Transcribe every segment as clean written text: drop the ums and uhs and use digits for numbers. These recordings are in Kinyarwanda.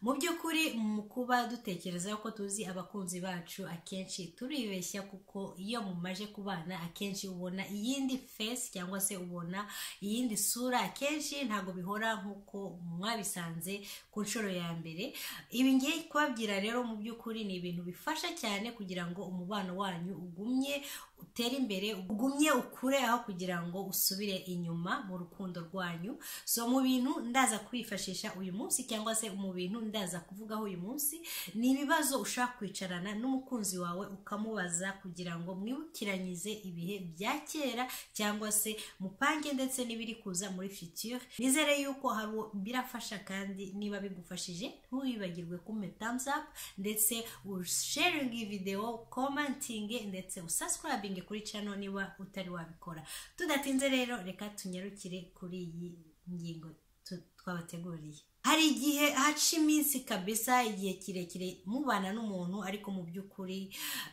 mu by'ukuri mu kuba dutekereza ko tuzi abakunzi bacu akenshi turibeshya, kuko iyo mumaje kubana akenshi ubona iyindi face cyangwa se ubona iyindi sura, akenshi ntabwo bihora nk'uko mwabisanze ku nshuro ya mbere. Ibi ngiye kubabwira rero mu by'ukuri ni ibintu bifasha cyane kugira ngo umubano wanyu ugumye utere imbere, ugumye ukure, aho kugira ngo usubire inyuma mu rukundo rwanyu. So mu bintu ndaza kwifashisha uyu munsi cyangwa se mu bintu ndaza kuvugaho uyu munsi, ni ibibazo ushaka kwicarana n'umukunzi wawe ukamubaza kugira ngo mwibukiranyize ibihe bya kera cyangwa se mupange ndetse n'ibiri kuza muri future. Nizere yuko hari birafasha, kandi niba bigufashije ntiwibagirwe kumpa thumbs up ndetse usharing iyi video, commenting ndetse usubscribing kuri channel niba utari wabikora. Tudatinze rero reka tunyarukire kuri iyi ngingo twabateguriye. Hari igihe haca iminsi kabisa, igihe kirekire mubana n'umuntu ariko mu by'ukuri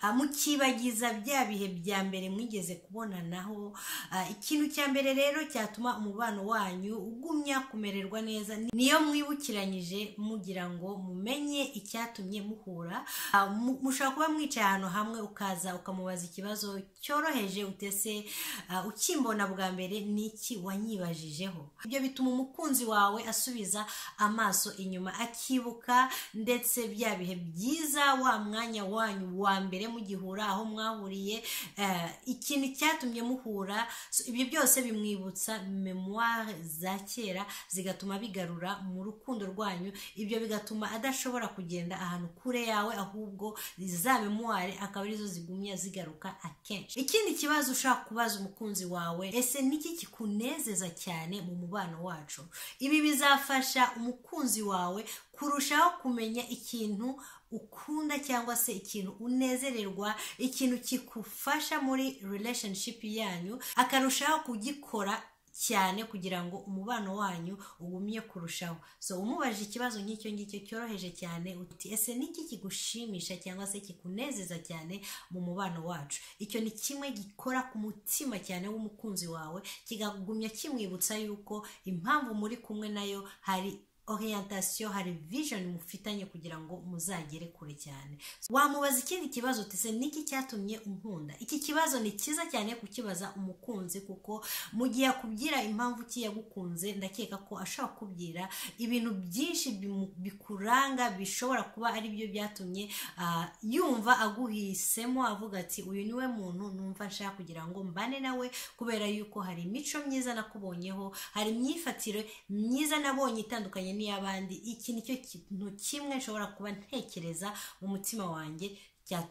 mukibagiza bya bihe bya mbere mwigeze kubonanaho. Ikintu cya mbere rero cyatuma umubano wanyu ugumya kumererwa neza niyo mwibukiranyije mugira ngo mumenye icyatumye muhura. Mushobora kuba mwicaye ahantu hamwe ukaza ukamubaza ikibazo cyoroheje utese ukimbona bwa mbere niki wanyibajijeho. Ibyo bituma umukunzi wawe asubiza amaso inyuma akibuka ndetse bya bihe byiza, wa mwanya wanyu wa mbere mugihura, aho mwahuriye, ikintu cyatumye muhura. Ibyo byose bimwibutsa memoire za kera, zigatuma bigarura mu rukundo rwanyu. Ibyo bigatuma adashobora kugenda ahantu kure yawe, ahubwo za memoire akaba arizo zigumya zigaruka akenshi. Ikindi kibazo ushaka kubaza umukunzi wawe, ese niki kikunezeza cyane mu mubano wacu? Ibi bizafasha umukunzi wawe kurushaho kumenya ikintu ukunda cyangwa se ikintu unezererwa, ikintu kikufasha muri relationship yanyu, akarushaho kugikora cyane kugira ngo umubano wanyu ugumye kurushaho. So umubaje ikibazo nk'icyo ngicyo cyoroheje cyane uti ese niki kigushimisha cyangwa se kikunezeza cyane mu mubano wacu? Icyo ni kimwe gikora ku mutima cyane w'umukunzi wawe, kigagumya kimwibutsa yuko impamvu muri kumwe nayo hari orientation, hari vision mufitanye kugira ngo muzagere kure cyane. Wamubaza ikindi kibazo utese niki cyatumye unkunda? Iki kibazo ni cyiza cyane kukibaza umukunzi, kuko mu gihe akubwira impamvu ki yagukunze, ndakeka ko ashobora kubwira ibintu byinshi bikuranga, bishobora kuba ari byo byatumye yumva aguhisemo, avuga ati uyu niwe muntu numva nshaka kugira ngo mbane nawe, kubera yuko hari imico myiza nakubonyeho, hari imyifatire myiza nabonye itandukanye n'iy'abandi. Iki nicyo kintu kimwe nshobora kuba ntekereza mu mutima wanjye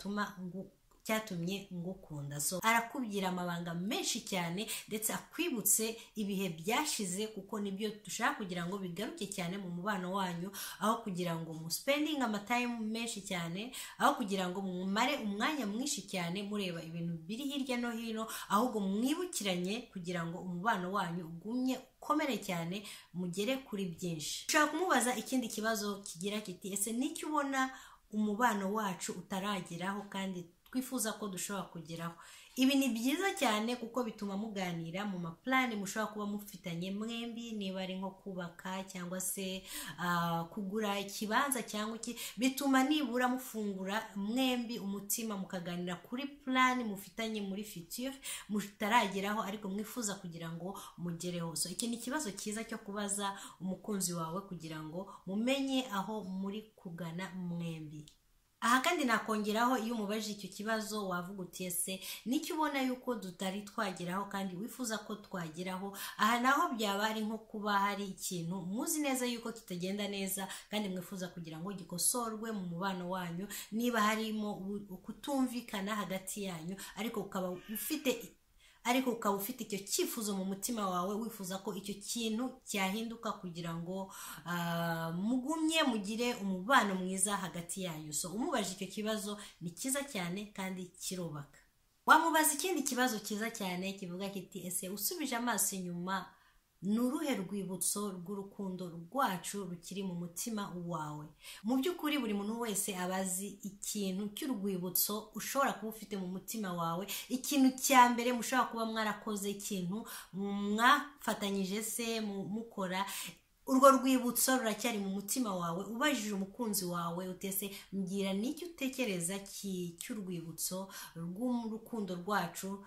cyatumye ngukunda. So arakubwira amabanga menshi cyane ndetse akwibutse ibihe byashize, kuko nibyo dushaka kugira ngo bigaruke cyane mu mubano wanyu, aho kugira ngo muspending amatime menshi cyane, aho kugira ngo mumare umwanya mwinshi cyane mureba ibintu biri hirya no hino, ahubwo mwibukiranye kugira ngo umubano wanyu ugumye ukomere cyane, mugere kuri byinshi. Ushaka kumubaza ikindi kibazo kigira kiti ese niki ubona umubano wacu utarageraho kandi twifuza ko dushobora kugeraho? Ibi ni byiza cyane kuko bituma muganira mu maplani mushobora kuba mufitanye mwembi, niba ari nko kubaka cyangwa se kugura ikibanza cyangwa iki, bituma nibura mufungura mwembi umutima mukaganira kuri plan mufitanye muri future mutarageraho ariko mwifuza kugira ngo mugereho. So iki ni ikibazo cyiza cyo kubaza umukunzi wawe kugira ngo mumenye aho muri kugana mwembi. Aha kandi nakongeraho, iyo umubaje icyo kibazo wavuga uti ese niki ubona yuko tutari twageraho kandi wifuza ko twageraho? Aha naho byaba ari nko kuba hari ikintu muzi neza yuko kitagenda neza kandi mwifuza kugira ngo gikosorwe mu mubano wanyu, niba harimo kutumvikana hagati yanyu ariko ukaba ufite icyo cyifuzo mu mutima wawe, wifuza ko icyo kintu cyahinduka kugira ngo mugumye mugire umubano mwiza hagati yanyu. So umubaje icyo kibazo ni cyiza cyane kandi kirubaka. Wamubaza ikindi kibazo cyiza cyane kivuga kiti ese usubije amaso inyuma nuruhe rwibutso rw'urukundo rwacu rukiri mu mutima wawe? Mu by'ukuri buri muntu wese abazi ikintu cy'urwibutso ushobora kuba ufite mu mutima wawe, ikintu cya mbere mushobora kuba mwarakoze, ikintu mwafatanyije se mukora, urwo rwibutso ruracyari mu mutima wawe, ubajije umukunzi wawe utese mbwira n'icyo utekereza cy'urwibutso rw'urukundo rwacu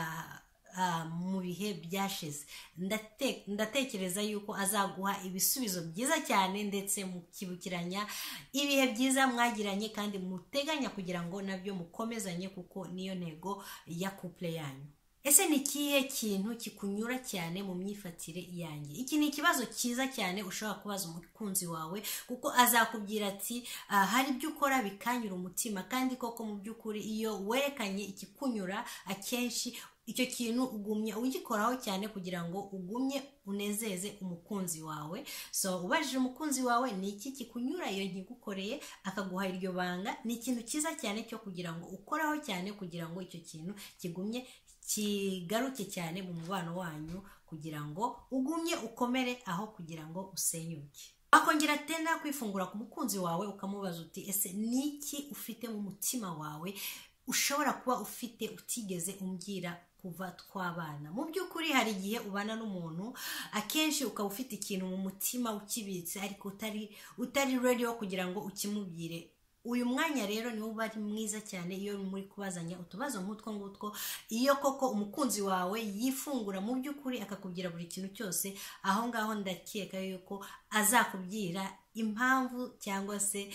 mu bihe byashize. Ndatekereza yuko azaguha ibisubizo byiza cyane, ndetse mukibukiranya ibihe byiza mwagiranye kandi muteganya kugira ngo nabyo mukomezanye, kuko niyo ntego ya couple yanyu. Ese ni ikihe kintu kikunyura cyane mu myifatire yanjye? Iki ni ikibazo cyiza cyane ushobora kubaza umukunzi wawe, kuko azakubwira ati hari ibyo ukora bikanyura umutima, kandi koko mu by'ukuri iyo werekanye ikikunyura akenshi icyo kintu ugumye ugikoraho cyane kugira ngo ugumye unezeze umukunzi wawe. So ubajije umukunzi wawe ni iki kikunyura iyo nkigukoreye akaguha iryo banga, ni ikintu cyiza cyane cyo kugira ngo ukoraho cyane kugira ngo icyo kintu kigumye kigaruke cyane mu mubano wanyu, kugira ngo ugumye ukomere aho kugira ngo usenyuke. Akongera tena kwifungura ku mukunzi wawe ukamubaza uti ese niki ufite mu mutima wawe ushobora kuba ufite utigeze umbwira kuva twabana? Mu by'ukuri hari igihe ubana n'umuntu akenshi ukaba ufite ikintu mu mutima ukibitse, ariko utari ready yo kugira ngo ukimubwire. Uyu mwanya rero niwo uba ari mwiza cyane iyo muri kubazanya utubazo nk'utwo ngutwo, iyo koko umukunzi wawe yifungura mu by'ukuri akakubwira buri kintu cyose, aho ngaho ndakeka yuko azakubwira impamvu cyangwa se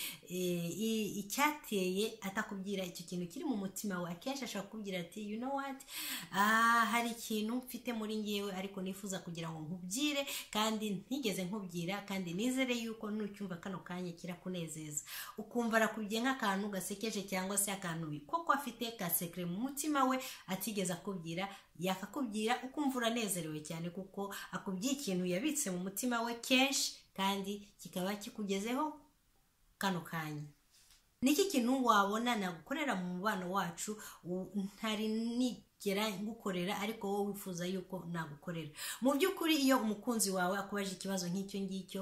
icyateye atakubwira icyo kintu kiri mu mutima we. Akenshi ashobora kukubwira ati you know what, hari ikintu mfite muri ngewe ariko nifuza kugira ngo nkubwire kandi ntigeze nkubwira, kandi nizere yuko nucyumva kano kanya kirakunezeza. Ukumva arakubwiye nk'akantu gasekeje cyangwa se akantu koko afite ka secret mu mutima we atigeze akubwira, yakakubwira ukumva uranezerewe cyane, kuko akubwiye ikintu yabitse mu mutima we kenshi kandi kikaba kikugezeho kano kanya. Niki kintu wabona nagukorera mu mubano wacu ntari nigera ngukorera ariko wowe wifuza yuko nagukorera? Mu by'ukuri iyo umukunzi wawe akubaje ikibazo nk'icyo ngicyo,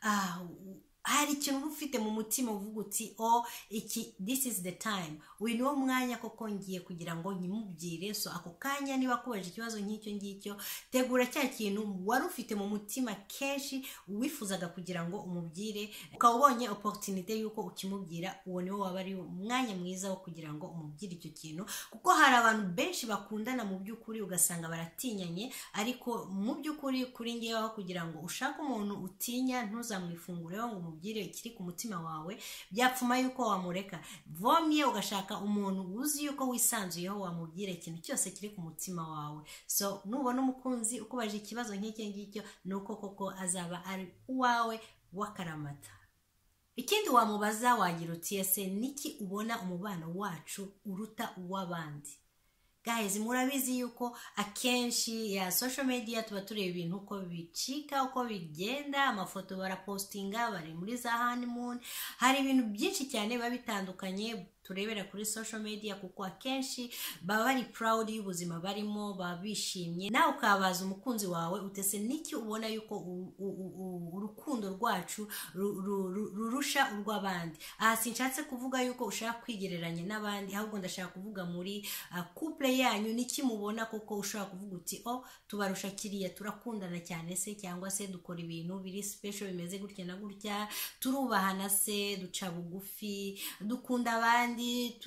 hari ikintu ufite mu mutima uvuga uti this is the time, uyu niwo mwanya koko ngiye kugira ngo nkimubwire. So ako kanya niba akubaje ikibazo nk'icyo ngicyo, tegura cya kintu wari ufite mu mutima kenshi wifuzaga kugira ngo umubwire, ukaba ubonye opportunity yuko ukimubwira, uwo niwo waba ari umwanya mwiza wo kugira ngo umubwire icyo kintu. Kuko hari abantu benshi bakundana mu by'ukuri ugasanga baratinyanye, ariko mu by'ukuri kuri ngewe kugira ngo ushake umuntu utinya ntuzamwifungureho ngo umubwire ikiri ku mutima wawe, byapfuma yuko wamureka. Vomye ugashaka umuntu uzi yuko wisanzuyeho wamubwira ikintu cyose kiri ku mutima wawe. So nubona umukunzi ukubaje ikibazo nk'icyo ngicyo, nuko koko azaba ari uwawe w'akaramata. Ikindi wamubaza wagira uti ese niki ubona umubano wacu uruta uw'abandi? Guys, murabizi yuko akenshi ya social media tuba tureba ibintu uko bicika, uko bigenda, amafoto barapostinga, bari muri za honeymoon, hari ibintu byinshi cyane biba bitandukanye turebera kuri social media, kuko akenshi baba bari proud y'ubuzima barimo, baba bishimye. Nawe ukabaza umukunzi wawe utese niki ubona yuko urukundo rwacu rurusha urw'abandi? Sinshatse kuvuga yuko ushaka kwigereranya n'abandi, ahubwo ndashaka kuvuga muri couple yanyu niki mubona koko ushaka kuvuga uti tubarusha kiriya, turakundana cyane se, cyangwa se dukora ibintu biri special bimeze gutya na gutya, turubahana se, duca bugufi, dukunda abandi,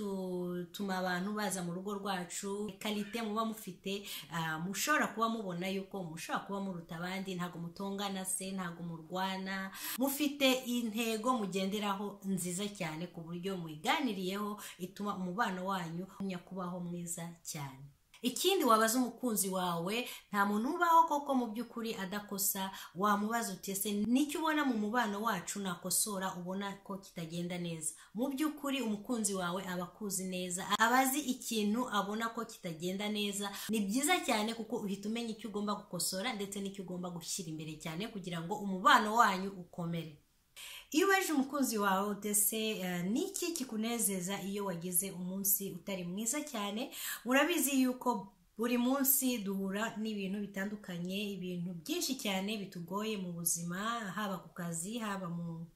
tuma abantu baza mu rugo rwacu. Kalite muba mufite mushobora kuba mubona yuko mushobora kuba muruta abandi, ntago mutongana se, ntago murwana, mufite intego mugenderaho nziza cyane ku buryo mwiganiriyeho ituma umubano wanyu kubaho mwiza cyane. Ikindi wabaza umukunzi wawe, nta muntu ubaho koko mu by'ukuri adakosa, wamubaza uti ese nicyo ubona mu mubano wacu nakosora ubona ko kitagenda neza? Mu by'ukuri umukunzi wawe aba akuzi neza, abazi ikintu abona ko kitagenda neza. Ni byiza cyane kuko uhita umenya icyo ugomba gukosora ndetse n'icyo ugomba gushyira imbere cyane kugira ngo umubano wanyu ukomere. Iyo ubaje umukunzi wawe utese niki kikunezeza iyo wagize umunsi utari mwiza cyane, murabizi yuko buri munsi duhura n'ibintu bitandukanye, ibintu byinshi cyane bitugoye mu buzima, haba ku kazi, haba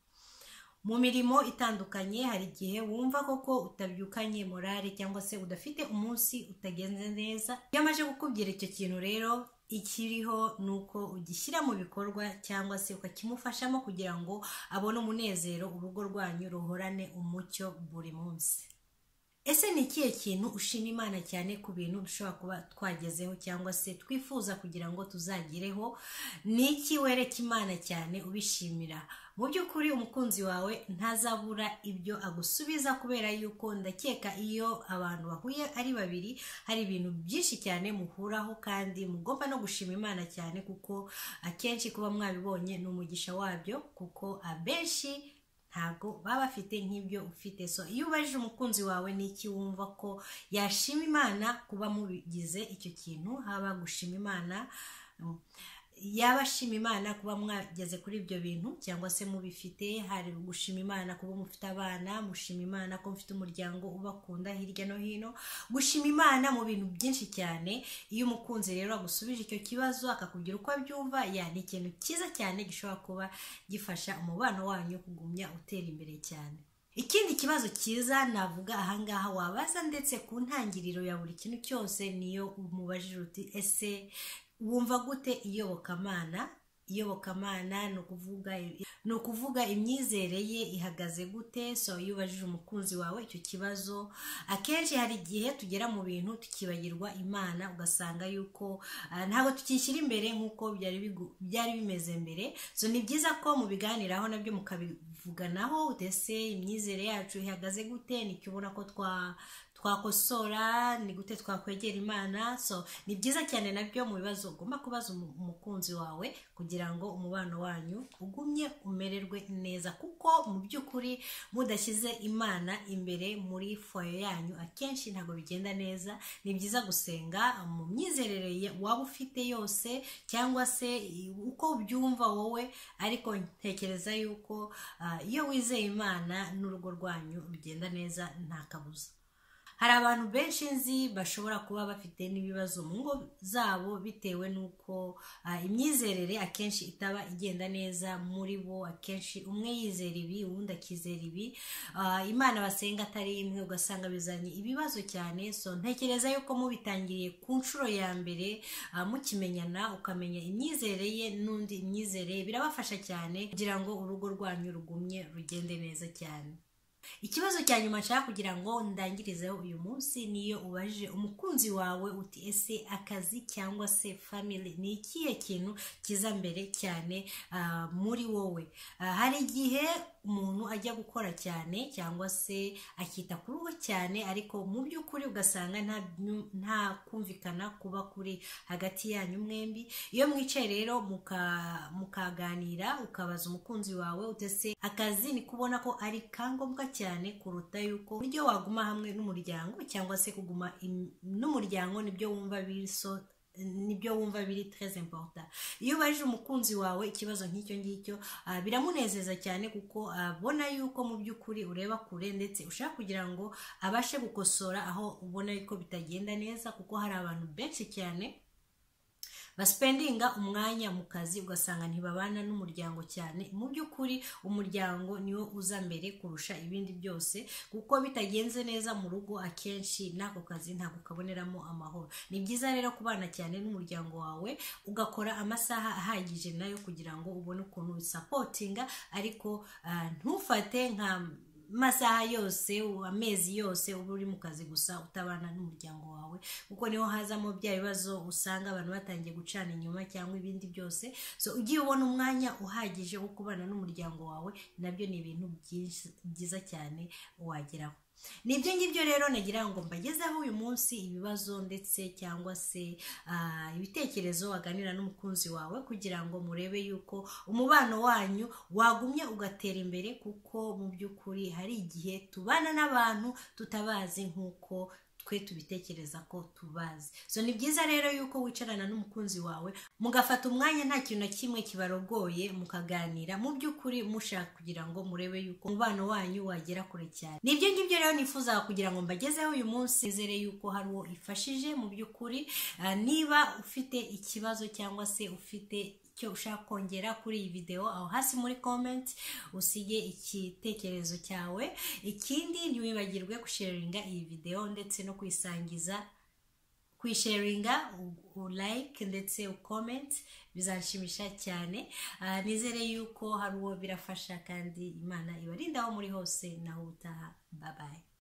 mu mirimo itandukanye. Hari igihe wumva koko utabyukanye morale cyangwa se udafite umunsi utagenze neza. Iyo amaje kukubwira icyo kintu rero, ikiriho nuko ugishyira mu bikorwa cyangwa se ukakimufashamo kugira ngo abone umunezero, urugo rwanyu ruhorane umucyo buri munsi. Ese ni ikihe kintu ushima Imana cyane ku bintu dushobora kuba twagezeho cyangwa se twifuza kugira ngo tuzagireho? Ni iki wereka Imana cyane ubishimira? Mu by'ukuri umukunzi wawe ntazabura ibyo agusubiza, kubera yuko ndakeka iyo abantu bahuye ari babiri hari ibintu byinshi cyane muhuraho, kandi mugomba no gushima Imana cyane kuko akenshi kuba mwabibonye ni umugisha wabyo, kuko abenshi ntabwo baba bafite nk'ibyo ufite. So iyo ubajije umukunzi wawe n'iki wumva ko yashima Imana kuba mubigize icyo kintu, haba gushima Imana, yaba ashima Imana kuba mwageze kuri ibyo bintu cyangwa se mubifite, hari gushima Imana kuba mufite abana, mushima Imana ko mufite umuryango ubakunda hirya no hino, gushima Imana mu bintu byinshi cyane. Iyo umukunzi rero agusubije icyo kibazo akakubwira uko abyumva, ni ikintu cyiza cyane gishobora kuba gifasha umubano wanyu kugumya utera imbere cyane. Ikindi kibazo cyiza navuga ahangaha wabaza ndetse ku ntangiriro ya buri kintu cyose, niyo umubajije uti ese wumva gute iyobokamana? Iyobokamana ni ukuvuga imyizere ye ihagaze gute? So iyo ubajije umukunzi wawe icyo kibazo, akenshi hari igihe tugera mu bintu tukibagirwa Imana, ugasanga yuko ntabwo tukishyira imbere nk'uko byari bimeze mbere. So ni byiza ko mubiganiraho nabyo mukabivuganaho, ese imyizere yacu ihagaze gute? Nicyo ubona ko twakosora, ni gute twakwegera Imana? So ni byiza cyane nabyo mu bibazo ugomba kubaza umukunzi wawe kugira ngo umubano wanyu ugumye umererwe neza, kuko mu by'ukuri mudashyize Imana imbere muri foye yanyu akenshi ntabwo bigenda neza. Ni byiza gusenga mu myizerere waba ufite yose cyangwa se uko ubyumva wowe, ariko ntekereza yuko iyo wizeye Imana n'urugo rwanyu rugenda neza nta kabuza. Hari abantu benshi nzi bashobora kuba bafite n'ibibazo mu ngo zabo bitewe n'uko imyizerere akenshi itaba igenda neza muri bo. Akenshi umwe yizera ibi, uwundi akizera ibi, Imana basenga atari imwe, ugasanga bizanye ibibazo cyane. So ntekereza yuko mubitangiriye ku nshuro ya mbere, mukimenyana, ukamenya imyizerere ye n'undi imyizerere, birabafasha cyane kugira ngo urugo rwanyu rugumye rugende neza cyane. Ikibazo cya nyuma nshaka kugira ngo ndangirizeho uyu munsi, niyo ubajije umukunzi wawe uti ese akazi cyangwa se family ni ikihe kintu kiza mbere cyane muri wowe? Hari igihe umuntu ajya gukora cyane cyangwa se akita ku rugo cyane, ariko mu by'ukuri ugasanga nta kumvikana kuba kuri hagati yanyu mwembi. Iyo mwicaye rero mukaganira, ukabaza umukunzi wawe utese akazi ni kubona ko ari kangombwa cyane kuruta yuko uburyo waguma hamwe n'umuryango, cyangwa se kuguma n'umuryango nibyo wumva biri très important. Iyo ubajije umukunzi wawe ikibazo nk'icyo ngicyo, biramunezeza cyane kuko abona yuko mu by'ukuri ureba kure, ndetse ushaka kugira ngo abashe gukosora aho ubona yuko bitagenda neza, kuko hari abantu benshi cyane baspendinga umwanya mu kazi ugasanga ntibabana n'umuryango cyane. Mu by'ukuri umuryango niwo uza mbere kurusha ibindi byose, kuko bitagenze neza mu rugo akenshi n'ako kazi ntabwo kaboneramo amahoro. Ni byiza rero kubana cyane n'umuryango wawe, ugakora amasaha ahagije nayo kugira ngo ubone ukuntu bisapotinga, ariko ntufate nka masaha yose, amezi yose uba uri mu kazi gusa utabana n'umuryango wawe, kuko niho hazamo bya bibazo usanga abantu batangiye gucana inyuma cyangwa ibindi byose. So ugiye ubona umwanya uhagije wo kubana n'umuryango wawe, nabyo ni ibintu byiza cyane wageraho. Nibyo ngibyo rero nagira ngo mbagezeho uyu munsi, ibibazo ndetse cyangwa se ibitekerezo waganira n'umukunzi wawe kugira ngo murebe yuko umubano wanyu wagumye ugatera imbere, kuko mu by'ukuri hari igihe tubana n'abantu tutabazi nk'uko twe tubitekereza ko tubazi. So ni byiza rero yuko wicarana n'umukunzi wawe mugafata umwanya, nta kintu na kimwe kibarogoye, mukaganira mu by'ukuri mushaka kugira ngo murebe yuko umubano wanyu wagera kure cyane. Nibyo ngibyo rero nifuza kugira ngo mbagezeho uyu munsi, nizere yuko hari uwo ifashije mu by'ukuri. Niba ufite ikibazo cyangwa se ufite icyo ushaka kongera kuri iyi video, aho hasi muri comment usige igitekerezo cyawe. Ikindi ntiwibagirwe gusharinga iyi video ndetse no kwisharinga, like ndetse ucomment, bizanshimisha cyane. Nizere yuko hari uwo birafasha kandi Imana ibarinda aho muri hose naho utaha.